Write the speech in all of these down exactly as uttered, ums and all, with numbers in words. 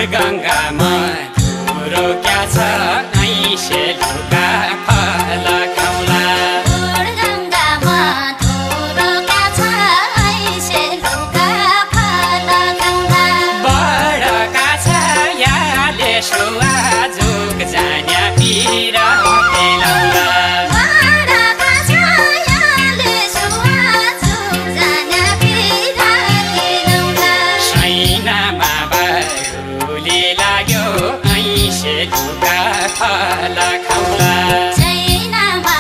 गङ्गामा धुरो क्या छ ऐसे लुगा फल खाउला गङ्गामा धुरो क्या छ ऐसे लुगा फल खाउला बडका छ याले सुवा जुग जान्या पिर पेलाउला बडका छ याले सुवा जुग जान्या पिर पेलाउला सैनामा बरुले लाग्यो ऐसे लुगा फल खाउला सैनामा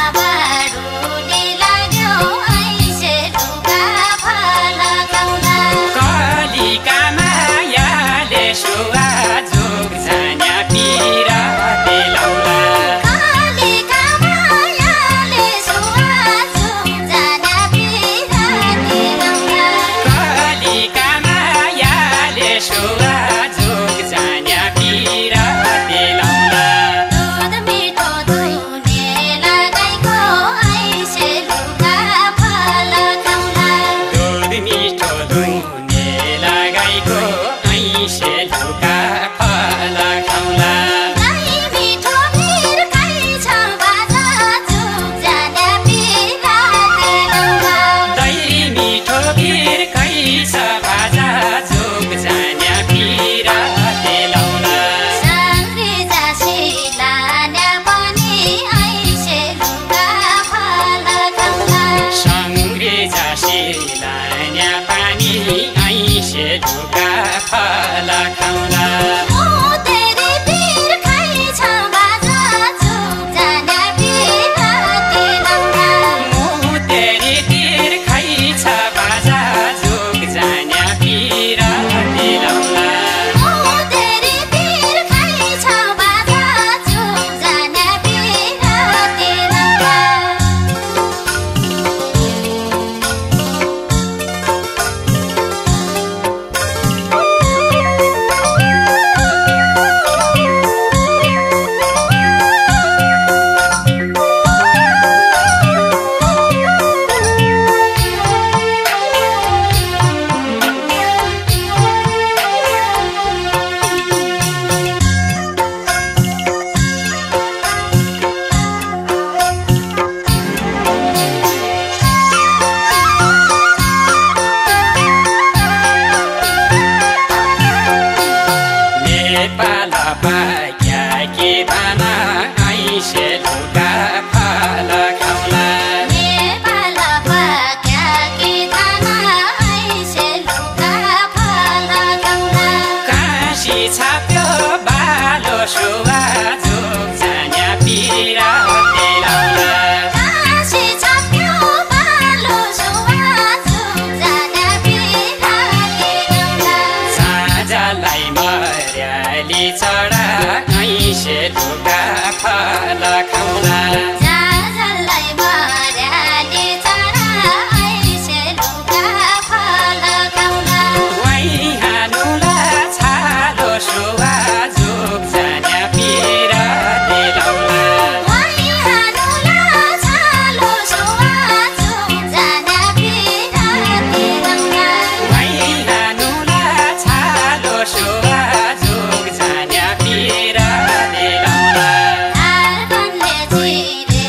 बरुले लाग्यो ऐसे लुगा फल खाउला कलिका मायाले सुवा जुग जान्या पिर पेलाउला कलिका मायाले सुवा जुग जान्या पिर पेलाउला कलिका मायाले सुवा जुग जान्या पिर पेलाउला दूध मिठो धुने लगाइको ऐसे लुगा फल खाउला दूध मिठो धुने लगाइको ऐसे लुगा फल खाउला दही मिठो खिर खाइछ बाजा जुग जान्या पिर पेलाउला दही मिठो खिर खैछ भाजा जुग जान्या पिर पेलाउला सङ्ग्रे जासी लान्या पनि ऐसे लुगा फल खाउला सङ्ग्रे जासी लान्या पानी ऐसे लुगा फल खाउला मोतेरी तिर खाइछ बाजा जुग जान्या पिर पेलाउला मुतेरी तिर खैछ बाजा जुग जान्या पिर पेलाउला मोतेरी तिर खाइछ बाजा जुग जान्या पिर पेलाउला नेपाल पाक्या के भाना ऐसे लुगा फल खाउला नेपाल पाक्या के दाना ऐसे लुगा फल खाउला काशी छाप्यो बालो सुवा जुग जान्या पिर पेलाउला काशी छाप्यो बालो सुवा जुग जान्या पिर पेलाउला साँझलाई मर्याली चढा ऐसे लुगा फल खाउला जाजललाई मर्याले चढा ऐसे लुगा फल खाउला वैहानुला छालो सुवा जुग जान्या पिर पेलाउला वैहानुला छालो सुवा जुग जान्या पिर पेलाउला वैहानुला छालो सुवा जुग जान्या पिर पेलाउला झारखण्डले चिरे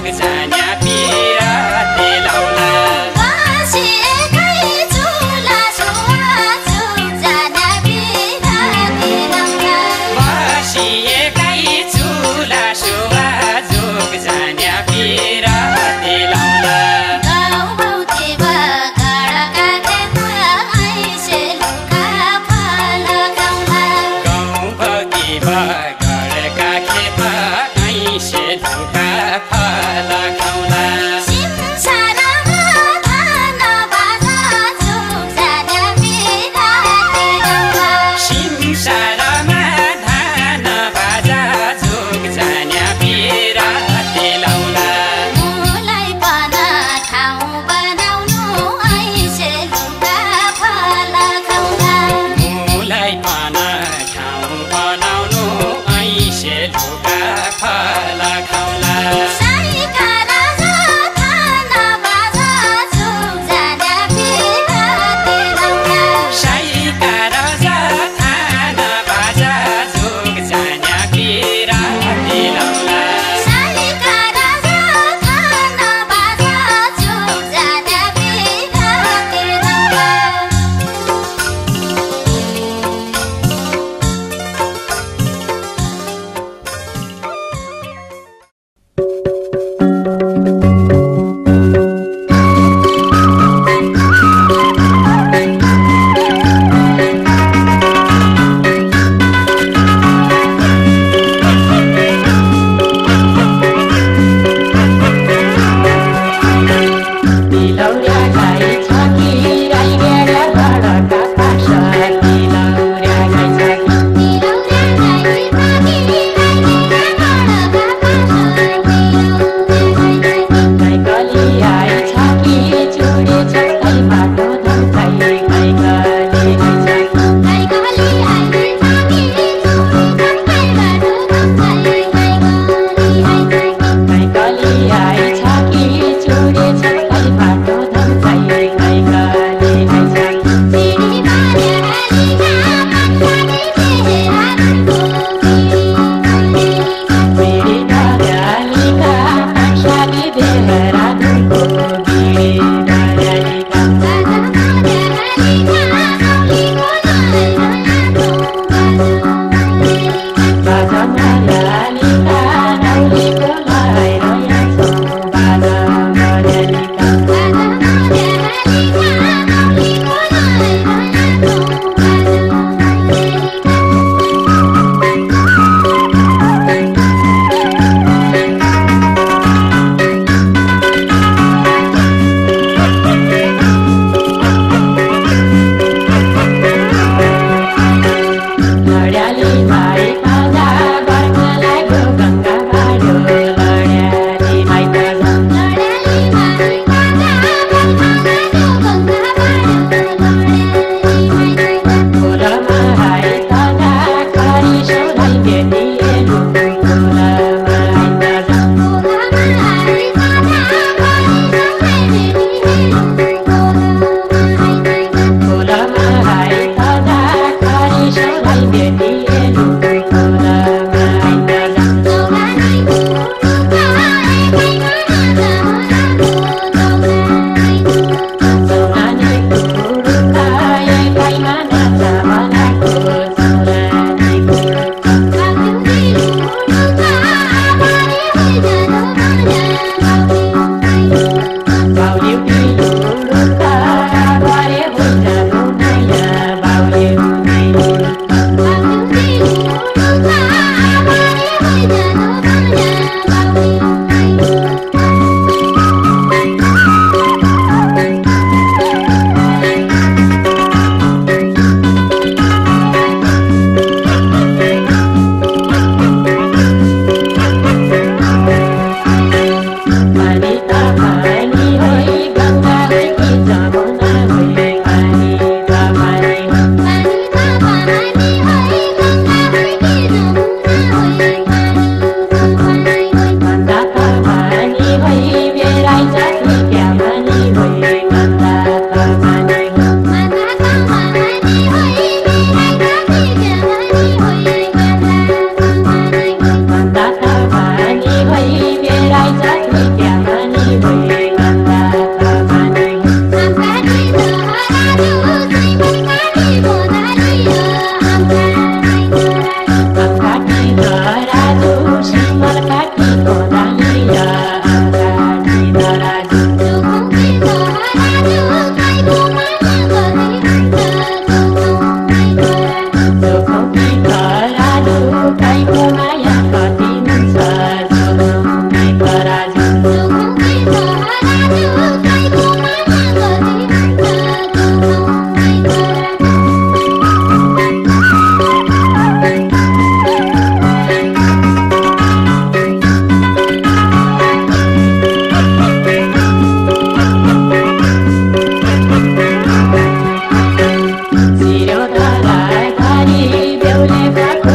जान्या पिरा दिलाउला बसेकै चुला सुवा झुक जान्या पिरा दिलाउला बसिएकै चुला सुवा झुक जान्या पिरा दिलाउला गाउँभौती बगडका खेतमा ऐसे लुका फल खाउला गाउँभौती बगडका खेतमा ऐसे लुका फल खाउला सिमसारामा धान बाजा झुक जान्या पिरा दिलाउला सिमसारमा धान बाजा झुक जान्या पिरा दिलाउला मुलाई पन ठाउँ बनाउनु ऐसे लुका फल खाउला मुलाई पान ठाउँ बनाउनु ऐसे लुगा फल खाउला साईका राजा थान बाजा झुक जान्या पिरा दिलाउला साईका राजा थान बाजा झुक जान्या पिरा दिलाउला साईका राजा थान बाजा झुक जान्या पिरा दिलाउला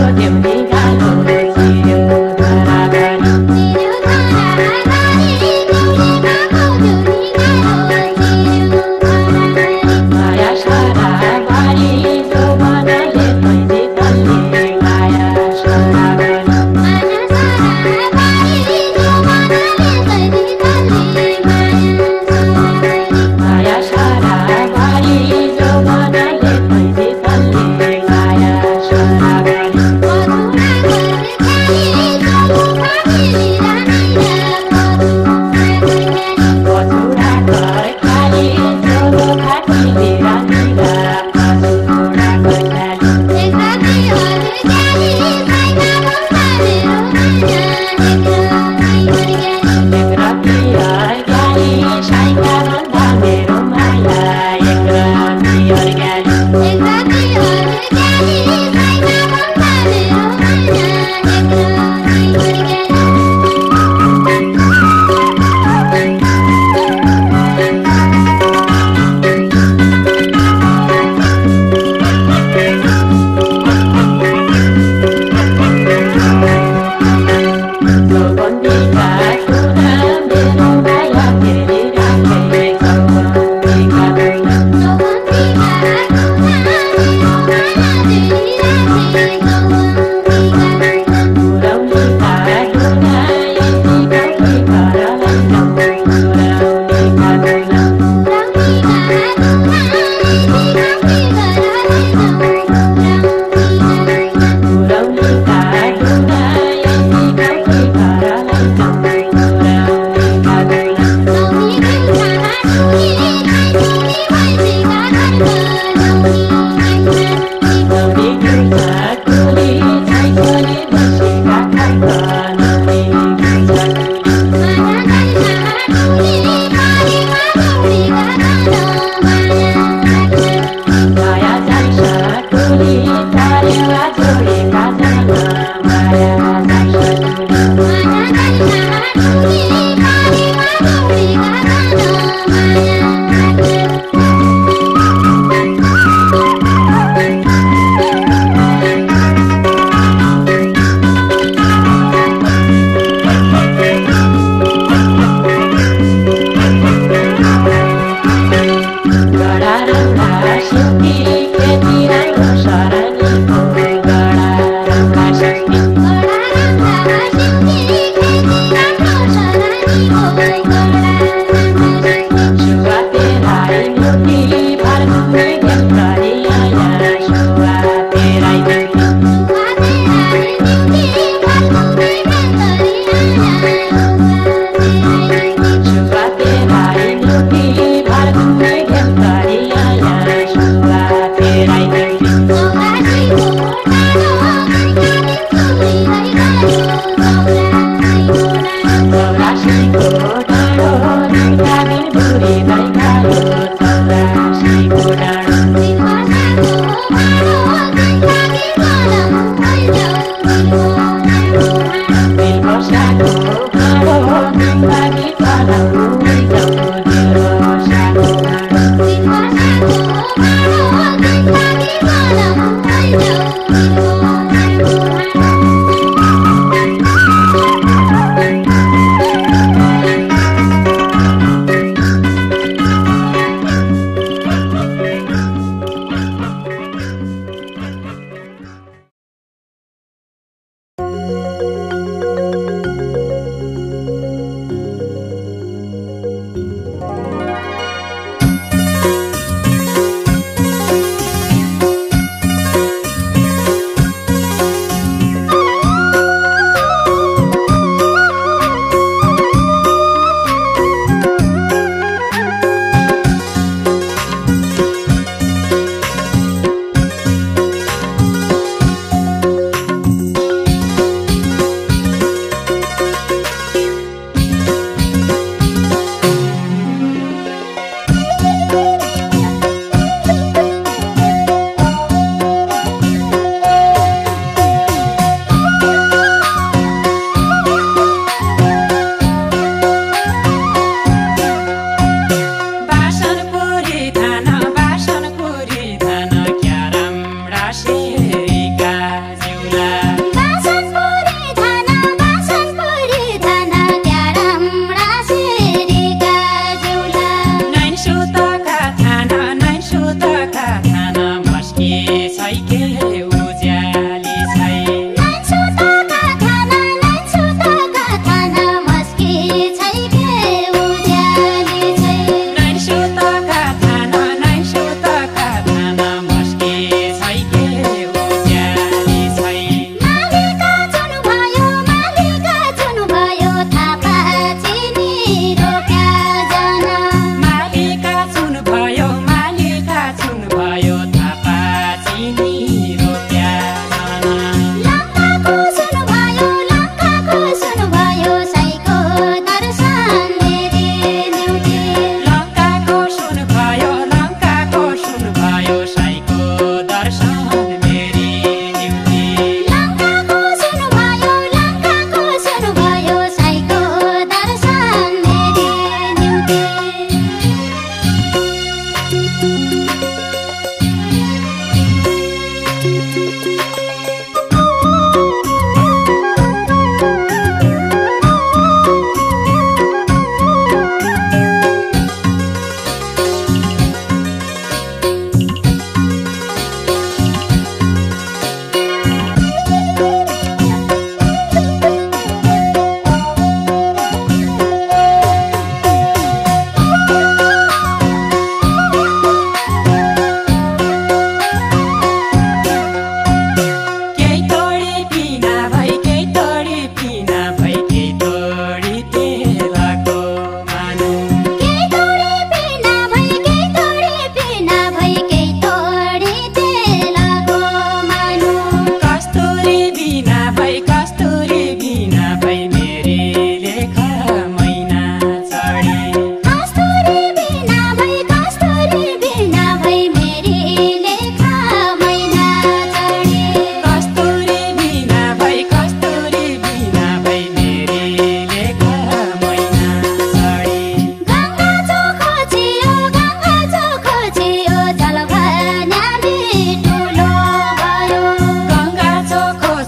Shukti, Ketira, Sharani, Gada.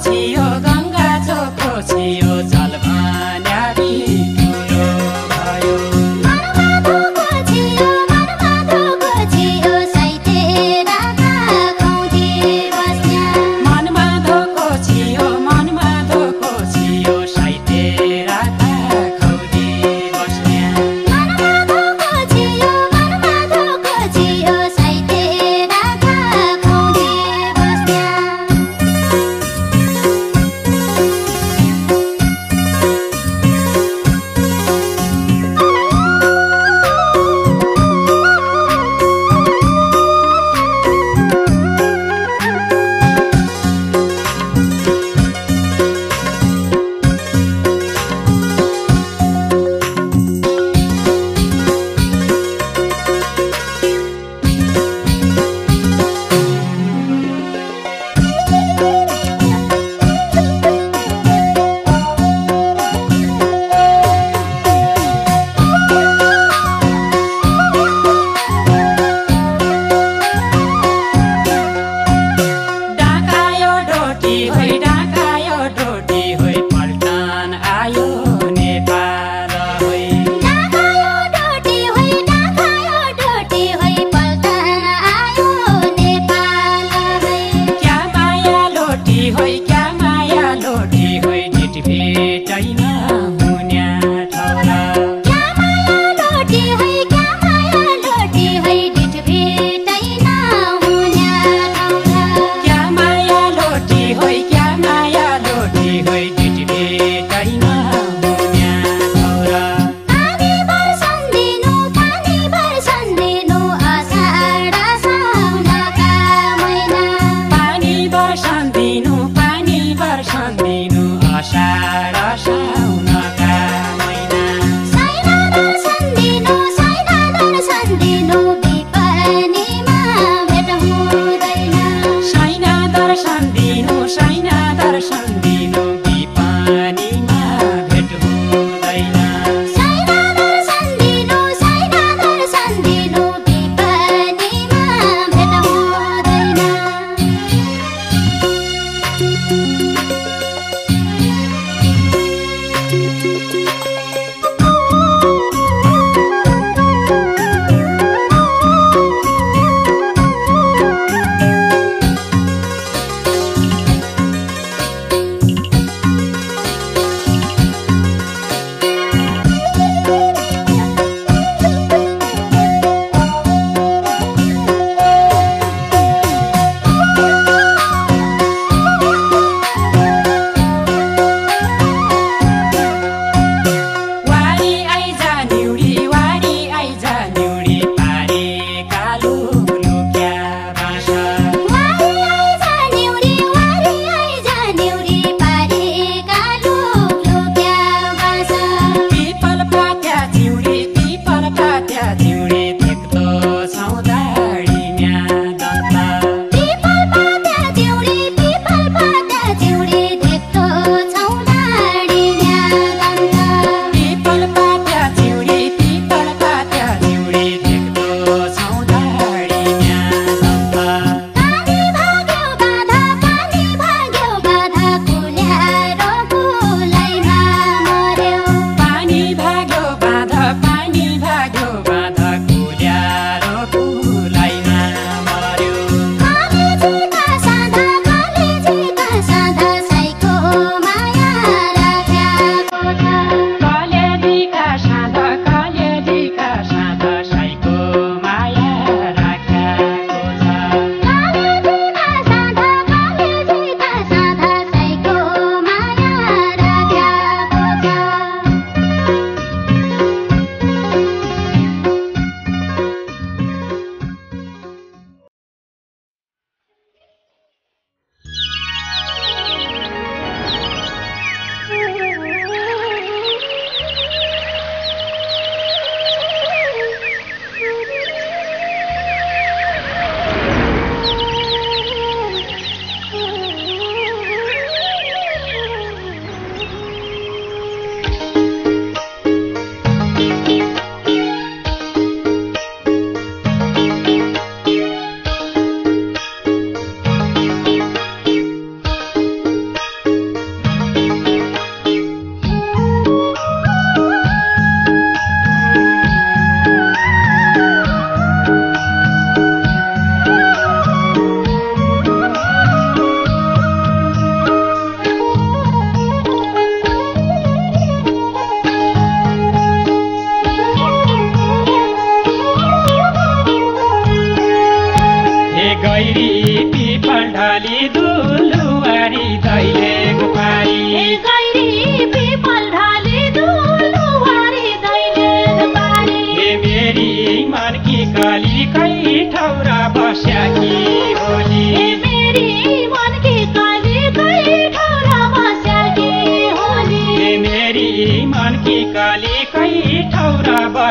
छियो गङ्गा चोखो छियो जल भन्या बिटुलो भयो मनमा धोको छियो मनमा धोको छियो साइते राखा खुदी बस्या मनमा धोको छियो मनमा धोको छियो साइते राखा खौदी बस्या मनमा धोको छियो मनमा धोको छियो साइते राखा खुदी बस्या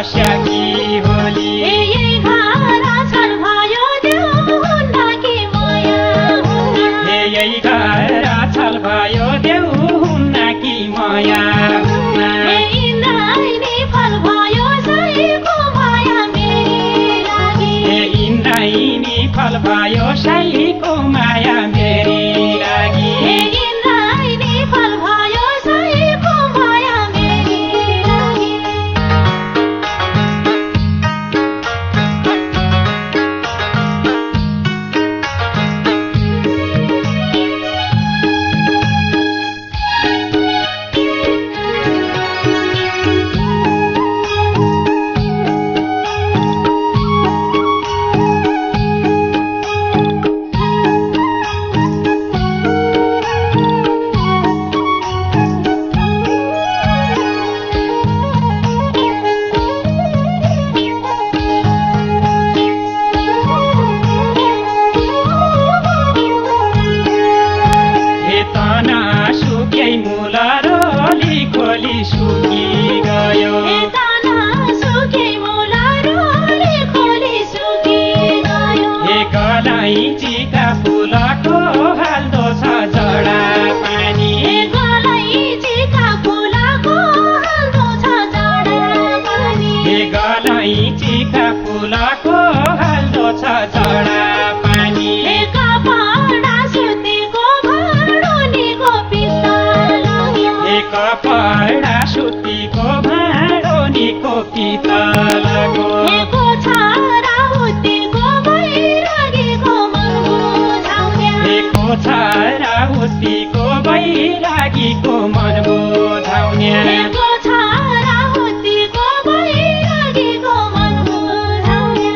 बस्याकी होली यही घर छल भयो देऊ हुन्न कि माया हुन्न हे यही घर छल भयो देऊ हुन्न कि माया हुन्न हे इन्द्रायणी फल भयो साईको माया मेरी लागि हे इन्द्रायणी फल भयो साईको माया मेरी लागि हे इन्द्रायणी फल भयो साईको माया मेरी लागि हे तना सुकै मूल रोली खोली सुकी गयो हे तना सुके मुला रोली खोली सुकी गयो हे गलैँचीका फुलको हाल्दो छ जडा पानी हे गलैँचीका फुलको हाल्दो छ जडा पानी हे गलैँचीका फुलको हाल्दो छ जडा पानी हे कपडा सुतीको भाँडोनीको पित्तल लाग्यो हे कपडा सुतीको भाँडोनीको पितलको हे कोछारा हुत्तीको बैरागीको मन बुझाउने हे कोछारा हुत्तीको बैरागीको मन बुझाउने हे कोछारा हुत्तीको बैरागीको मन बुझाउने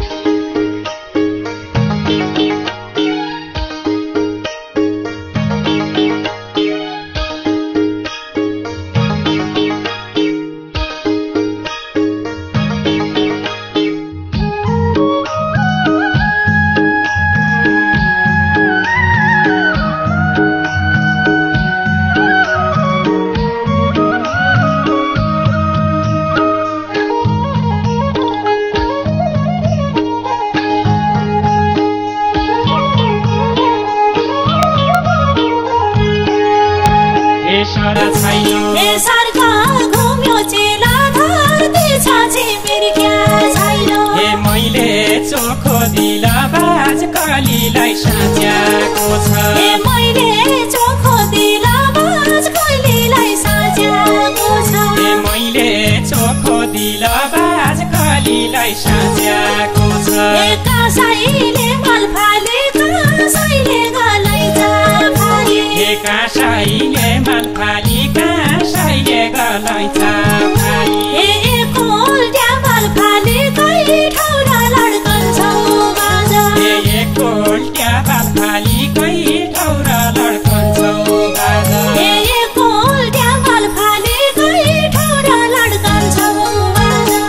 हे सर छैन हे सरकार घुम्यो चेला धरती छाछे मेरी क्या छैन हे मैले चोखो दिला बाज कलीलाई साच्याको छ हे मैले चोखो दिला बाज कहिलेलाई साच्याको छ हे मैले चोखो दिला बाज कलीलाई साच्याको छ हे कासाईले मल फाले कासाईले गलैँचा फाले हे कासाईले माल फाली कासाईले गलैँचा फाली हे एकोल ट्यामल फाले कहिले ठाउँ लड्कन्छौ बाजा हे एकोल्ट्या बाल फाली कहीँ ठौरा लड्कन्छौ बाजा हे एकोल ट्यामल फाले कहिले ठाउँ लड्कन्छौ बाजा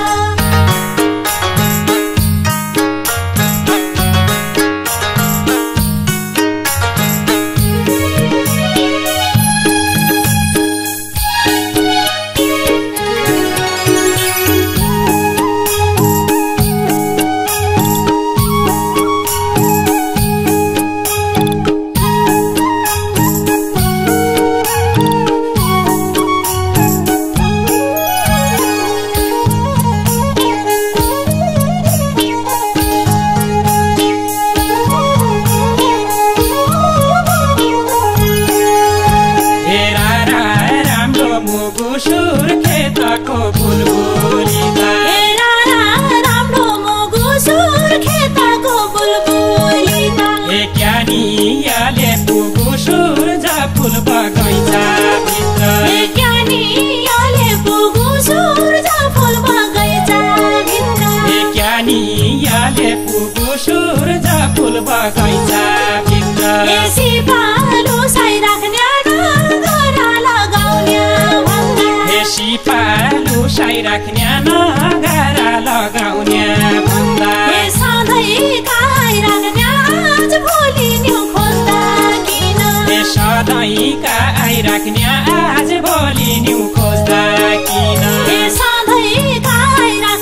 हे रारा राम्रो मुगुसुर खेतको बुलबुलिता हे रारा राम्रो मुगुसुर खेतको बुलबुलिता हे ज्ञानीयाले पुगुसुर फुल बगैँचा भित्र हे ज्ञानीयाले पुगुसुर फुल बगैँचा भित्र हे ज्ञानीयाले पुगुसुर फुल बगैँचा भित्र हे सिपालु साई राख्ने नगरा लगाउने भन्दा हे सिपालु साई राख्ने नगरा लगाउने भन्दा हे सधैँ काई राख्ने आज भोलि न्यु खोज्दा किन हे सधैँका आइराख्ने आज भोलि न्यु खोज्दा किन हे सधैँ काई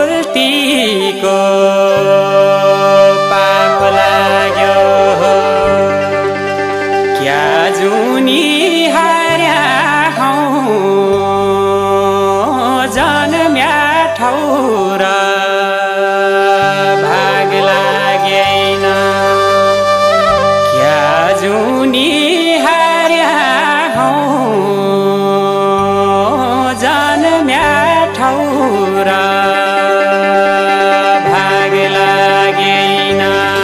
मूर्तिको पाप लाग्यो क्या जुनी हार्या हौ जन्म्या ठौर भाग लागेन क्या जुनी हार्या हौ जन्म्या ठौर भाग लागेन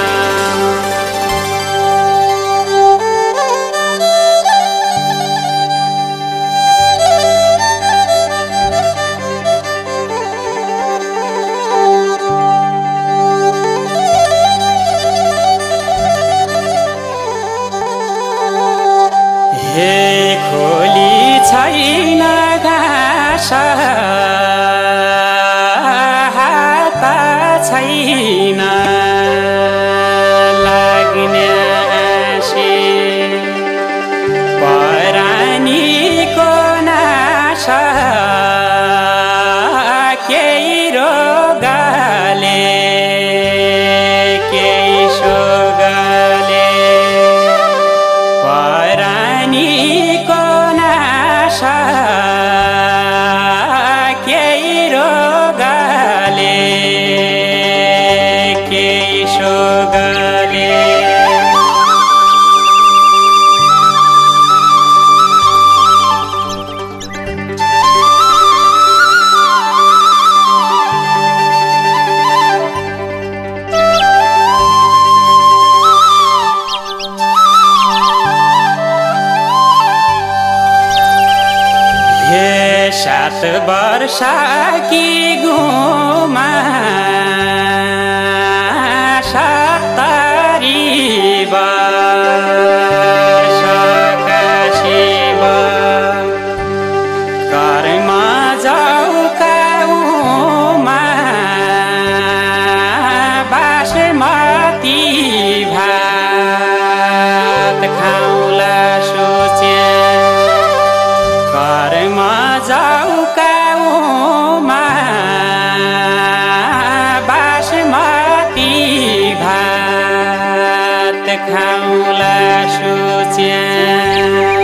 हे खोली छैन घाँस हात छैन लाग्ने आँसी परानीको नाश केही रोगले केही सोगले परानीको नाश केही रोगले केही सोगले सात वर्ष कि गुमा सत्तरी वर्षका शिव कर्म जाउका उमा बासमती भात खाउला सोच्या कर्म जाउका उमा बासमती भात खाउला सोच्या